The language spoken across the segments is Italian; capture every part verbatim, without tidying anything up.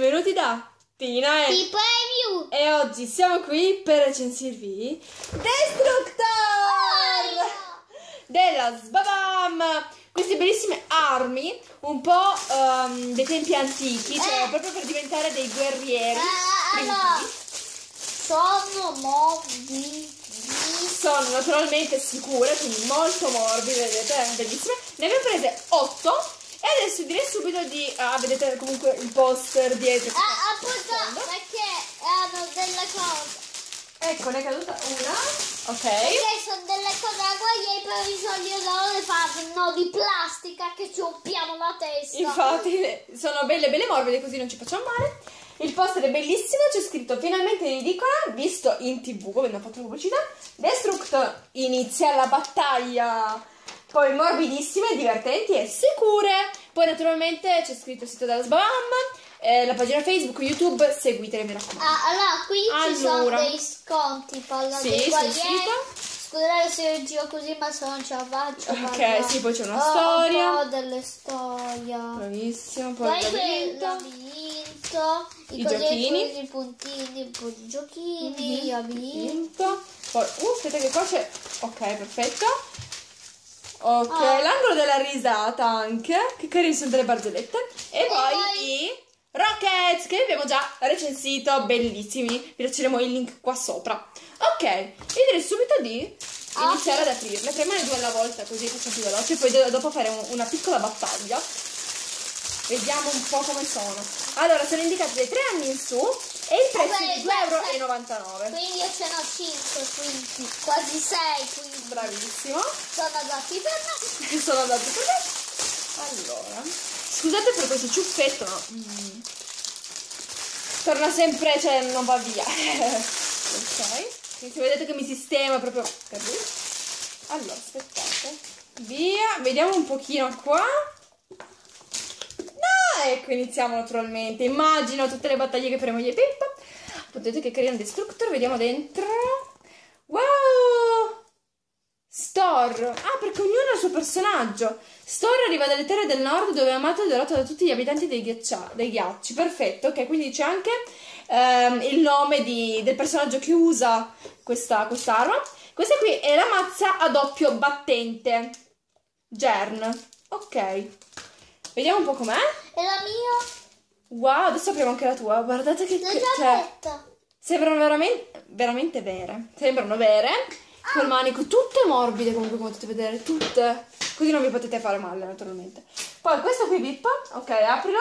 benvenuti da Tina e Pippo Review. E oggi siamo qui per recensirvi Destructor della Sbabam. Queste bellissime armi, un po' um, dei tempi antichi, cioè Eh. proprio per diventare dei guerrieri. Eh, allora, sono morbidi. Sono naturalmente sicure, quindi molto morbide, vedete, bellissime. Ne abbiamo prese otto. E adesso direi subito di... Ah, vedete comunque il poster dietro. Ah, appunto, perché hanno delle cose. Ecco, ne è caduta una. Ok. Perché sono delle cose da guerrieri, però di solito loro le fanno di plastica che ci rompiamo la testa. Infatti, sono belle belle morbide, così non ci facciamo male. Il poster è bellissimo, c'è scritto finalmente in edicola, visto in tv, come hanno fatto pubblicità. Destructor inizia la battaglia. Poi morbidissime, divertenti e sicure. Poi naturalmente c'è scritto il sito della Sbabam, eh, la pagina Facebook, YouTube, seguitele, mi raccomando. Ah, allora, qui ci sono Allora. dei sconti, parla Sì, dei sul guerrieri. sito. Scusate se io giro così, ma se non ce la faccio. Ok, parla- sì, poi c'è una Oh, storia. un po' delle storie. Bravissimo, poi Poi l'ho quel vinto. labirinto, I i cosetti, giochini. i puntini, un po' di giochini, Mhm. i labirinti. Vinto. Poi, uh, aspetta che qua c'è... Ok, perfetto. Ok, Ah. l'angolo della risata anche. Che carini, sono delle barzellette. E, E poi, poi- i Rockets, che abbiamo già recensito, bellissimi. Vi lasceremo il link qua sopra. Ok, io direi subito di Ah, iniziare sì. ad aprirle. Premere due alla volta, così facciamo più veloce. Poi do- dopo fare un- una piccola battaglia. Vediamo un po' come sono. Allora, sono indicati dai tre anni in su e il prezzo è di due e novantanove euro. Quindi io ce n'ho cinque, quindi quasi sei, quindi Bravissimo. sono adatti per me. Sono andati per me. Allora, scusate per questo ciuffetto, no? Mm. Torna sempre, cioè non va via. Ok. Quindi se vedete che mi sistema proprio per lui. Allora, aspettate. Via. Vediamo un pochino qua. No, ecco, iniziamo naturalmente. Immagino tutte le battaglie che faremo io e Pippo. Potete che carino Destructor. Vediamo dentro. Wow! Store. Ah, perché ognuno ha il suo personaggio. Store arriva dalle terre del nord dove è amato e adorato da tutti gli abitanti dei, ghiaccia, dei ghiacci. Perfetto, ok, quindi c'è anche ehm, il nome di, del personaggio che usa questa quest'arma. Questa qui è la mazza a doppio battente. Gern. Ok. Vediamo un po' com'è. E la mia? Wow, adesso apriamo anche la tua. Guardate che... L'ho che già cioè, detta. sembrano veramente, veramente vere. Sembrano vere. Col manico, tutte morbide comunque, come potete vedere, tutte. Così non vi potete fare male, naturalmente. Poi questo qui Pippa, ok, aprilo.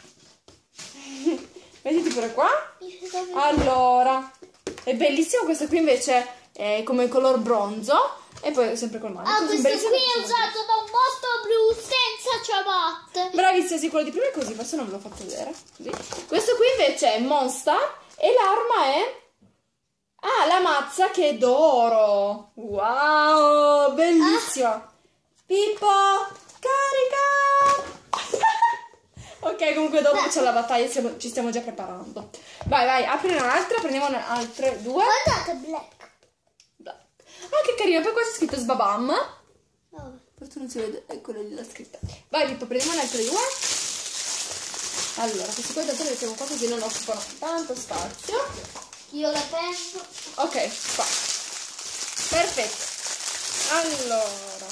Mettiti pure qua. Allora, è bellissimo, questo qui invece è come color bronzo. E poi sempre col manico. Ah, Sono questo bellissime qui è tutte. usato da un mostro blu senza ciabatte. Bravissimo, sì, quello di prima è così, forse non ve l'ho fatto vedere. Così. Questo qui invece è Monster e l'arma è... Ah, la mazza che è d'oro. Wow, bellissima. Ah. Pippo, carica. Ok, comunque dopo c'è la battaglia, siamo- ci stiamo già preparando. Vai, vai, apri un'altra, prendiamo ne- altre due. Guardate, black. Ah, che carino, poi qua c'è scritto Sbabam. Oh. Forse non si vede, eccolo lì la scritta. Vai Pippo, prendiamo le altre due. Allora, questi qua tanto le mettiamo qua così non occupano tanto spazio. Io le prendo. Ok, qua. Perfetto. Allora.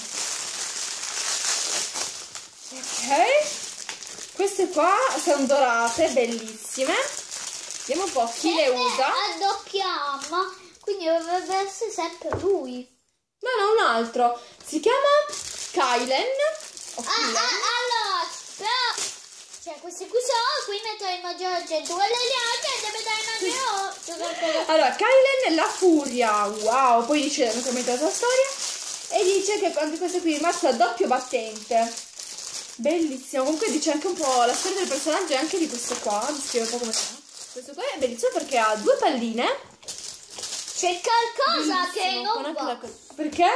Ok. Queste qua sono dorate, bellissime. Vediamo un po' chi le usa. A doppia arma, quindi dovrebbe essere sempre lui. No, no, un altro. Si chiama Kylen. O Ah, Kylen. ah, allora, però, cioè questi qui sono, qui metteremo già la gente, quelle le altre e metteremo già. Allora, Kylen è la furia. Wow. Poi dice naturalmente la sua storia. E dice che anche questo qui è mazza a doppio battente. Bellissimo. Comunque dice anche un po' la storia del personaggio e anche di questo qua. Vi spiego un po' come fa. Questo qua è bellissimo perché ha due palline. C'è qualcosa che Bellissimo, con non anche va. la co- Perché?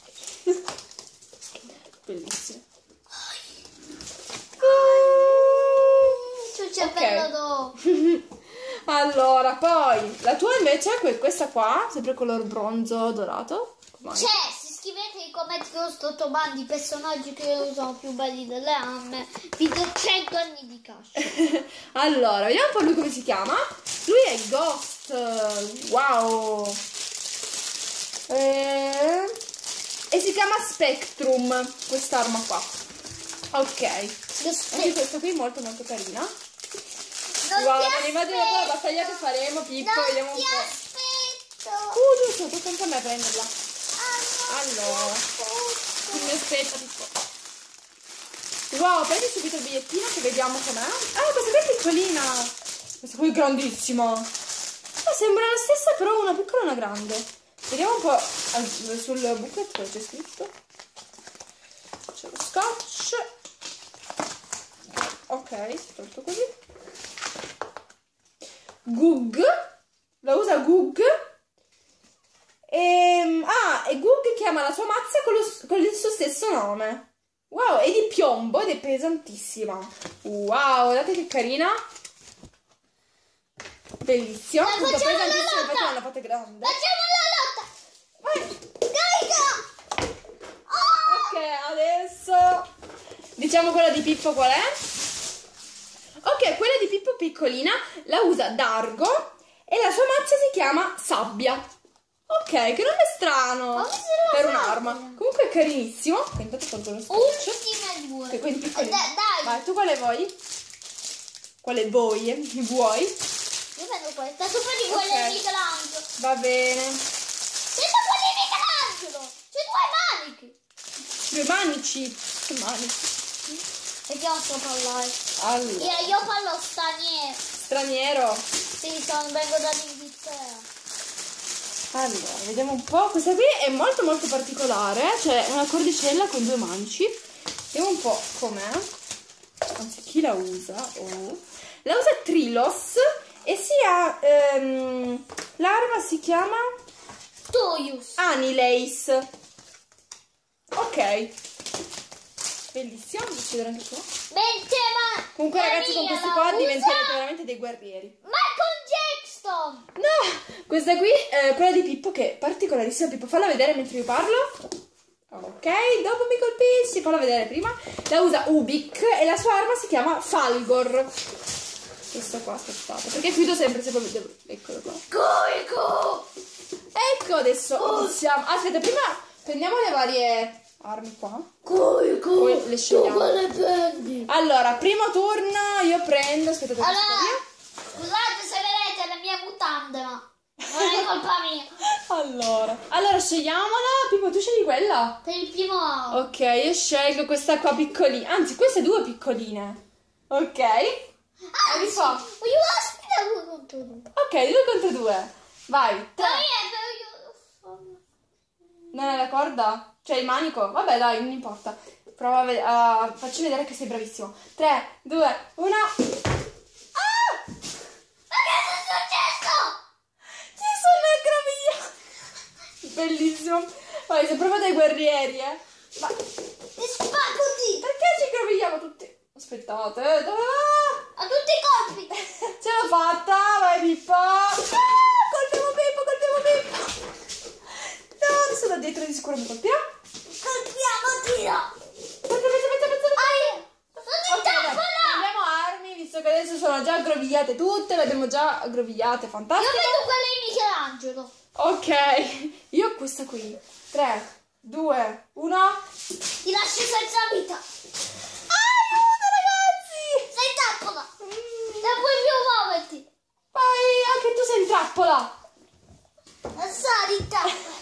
Bellissimo. Sul cervello Ok. dopo. Allora, poi la tua invece è que- questa qua, sempre color bronzo dorato. Com'è? Cioè, se scrivete i commenti metti che ho sto trovando i personaggi che io sono più belli delle amme, vi do cento anni di cash. Allora, vediamo un po' lui come si chiama. Lui è il Ghost. Wow. E, e si chiama Spectrum, quest'arma qua. Ok. Anche questa qui è molto molto carina. Non Wow, ti me ne immagino aspetto. la battaglia che faremo, Pippo, Non vediamo un ti po'. aspetto. Uh, giusto, tocca anche a me prenderla. Ah, no, Allora, ti aspetto. mi aspetta, Pippo. Wow, prendi subito il bigliettino che vediamo com'è. Ah, questa qui è piccolina. Questa qui è grandissima. Ah, sembra la stessa, però una piccola e una grande. Vediamo un po' sul booklet cosa c'è scritto. C'è lo scotch. Ok, si è tolto così. Gug. La usa Gug. E, ah, e Gug chiama la sua mazza con, lo, con il suo stesso nome. Wow, è di piombo ed è pesantissima. Wow, guardate che carina. Bellissima. Dai, Appunto, facciamo la pesantissima, lotta. infatti non la fate grande. Facciamo la lotta. Vai. Carica. Oh. Ok, adesso diciamo quella di Pippo qual è? Ok, quella di Pippo piccolina la usa Dargo e la sua mazza si chiama Sabbia. Ok, che nome strano Come se la per sabbia? un'arma. Comunque è carinissimo. Ok, intanto tolgo lo scotch. Ultime due. Ok, quindi piccolina. Eh, dai. Vai, tu quale vuoi? Quale vuoi? eh? Vuoi? Io prendo questa, tu prendi quella Ok. di Michelangelo. Va bene. Prendo quella di Michelangelo. C'è due maniche. Due manici. Che manici. Vediamo se parlare. Allora, Io, io parlo straniero. straniero. Sì, sono, vengo dall'Inghilterra. Allora, vediamo un po'. Questa qui è molto molto particolare. C'è una cordicella con due manici. Vediamo un po' com'è. Anzi, chi la usa? Oh. La usa Trilos e si ha... Ehm, l'arma si chiama Toius. Anilace. Ok. Bellissimo, mi succederà anche qua. Mentre ma... Comunque la ragazzi, con mia questi la qua usa diventerete veramente dei guerrieri. Michael Jackson. No, questa qui è quella di Pippo che è particolarissima. Pippo, falla vedere mentre io parlo. Ok, dopo mi colpisci, falla vedere prima. La usa Ubik e la sua arma si chiama Falgor. Questo qua, aspettate, perché chiudo sempre se poi devo... Eccolo qua. Coico. Ecco, adesso iniziamo. Aspetta, prima prendiamo le varie armi qua. Coico. Poi le scegliamo. Tu le prendi. Allora, primo turno io prendo... Aspettate, Allora, via. scusate se vedete le mie mutande, ma non è colpa mia. Allora, allora scegliamola. Pippo, tu scegli quella? Per il primo round. Ok, io scelgo questa qua piccolina. Anzi, queste due piccoline. Ok. Ah, rifà. sì. Io aspetta due contro due. Ok, due contro due. Vai. Tre. Però io... Non hai la corda? Cioè il manico? Vabbè, dai, non importa. Prova a vedere. Uh, facci vedere che sei bravissimo. tre, due, uno. Ah! Ma che è successo? Ci sono aggravia. Bellissimo. Vai, sei proprio dei guerrieri, eh. Ma Ti spacco di... perché ci aggravigliamo tutti? Aspettate, eh, dove va? A tutti i colpi. Ce l'ho fatta, vai Pippo. Ah, colpiamo Pippo, colpiamo Pippo. No, adesso da dietro di sicuro mi colpirà. Colpiamo tiro. Aspetta, aspetta, aspetta, aspetta. Ai, sono in Ok, dai, trappola. cambiamo armi, visto che adesso sono già aggrovigliate tutte, le abbiamo già aggrovigliate, Io fantastico. vedo quella di Michelangelo. Ok, io ho questa qui. tre, due, uno. Ti lascio senza vita. Aiuto ragazzi! Sei in trappola. Mm, Non puoi più muoverti. Vai, anche tu sei in trappola. Non sali in trappola.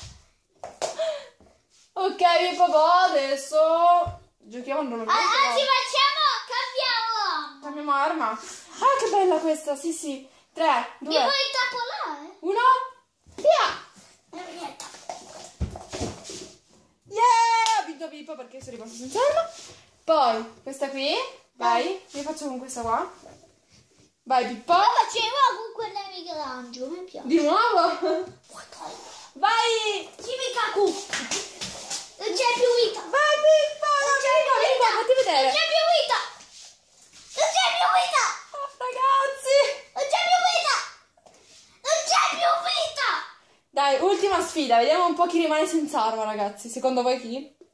Ok, Pippo, adesso giochiamo normalmente. Ah, Anzi, no? facciamo, cambiamo. Cambiamo arma. Ah, che bella questa, sì, sì. tre, Mi due, vuoi intrappolare? uno. Via! Non niente. Yeah! Ha vinto Pippo perché sono rimasto senza arma. Poi, questa qui. Vai, io faccio con questa qua. Vai, Pippo. Io facevo con quella di Michelangelo, mi piace. Di nuovo. Vai! Chimicaku. Non c'è più vita. Vai, Pippo! No, vieni qua, vieni qua, fatti Non vedere. c'è più vita. Non c'è più vita. Oh, ragazzi! Non c'è più vita. Non c'è più vita. Dai, ultima sfida, vediamo un po' chi rimane senza arma, ragazzi. Secondo voi chi?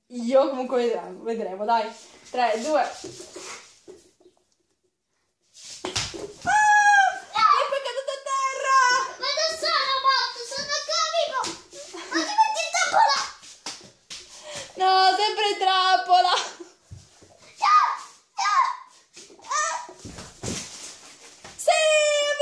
io, comunque vedremo, vedremo, dai. tre, due. Ah! E poi è caduto a terra! Ma non sono morto, sono ancora vivo! Ma ti metti in trappola! No, sempre in trappola! No! No! Ah! Sì, ho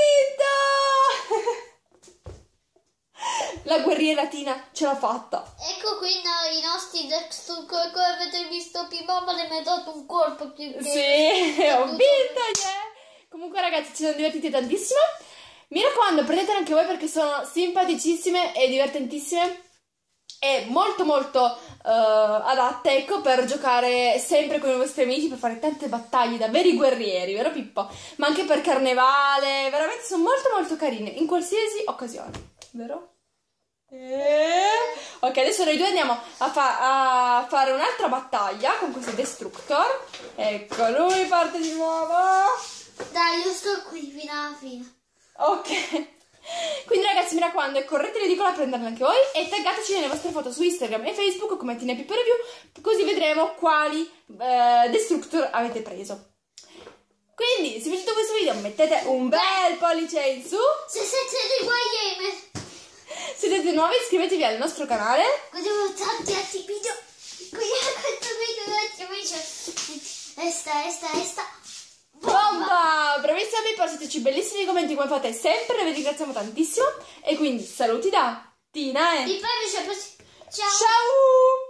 vinto! La guerriera Tina ce l'ha fatta. Ecco qui no, i nostri Destructor, come avete visto prima, ma le mi ha dato un colpo più che... Sì, ho vinto, yeah. Comunque ragazzi, ci siamo divertiti tantissimo. Mi raccomando, prendetele anche voi perché sono simpaticissime e divertentissime e molto molto uh, adatte, ecco, per giocare sempre con i vostri amici, per fare tante battaglie da veri guerrieri, vero Pippo? Ma anche per carnevale, veramente sono molto molto carine in qualsiasi occasione, vero? Eh. Ok, adesso noi due andiamo a, fa a fare un'altra battaglia con questo Destructor. Ecco, lui parte di nuovo. Dai, io sto qui fino alla fine. Ok. Quindi ragazzi, mi raccomando, correte l'edicola a prenderla anche voi e taggateci nelle vostre foto su Instagram e Facebook come Tina Pippo Review, così vedremo quali eh, Destructor avete preso. Quindi, se vi è piaciuto questo video mettete un bel pollice in su. Se siete dei guaglieme, Se siete nuovi iscrivetevi al nostro canale. guardiamo tanti altri video. Qui a questo video altri amici. Esta, esta, esta. Bomba! Bravissima Pippo, fateci bellissimi commenti come fate sempre, vi ringraziamo tantissimo. E quindi saluti da Tina e... Di poi, ciao! Ciao!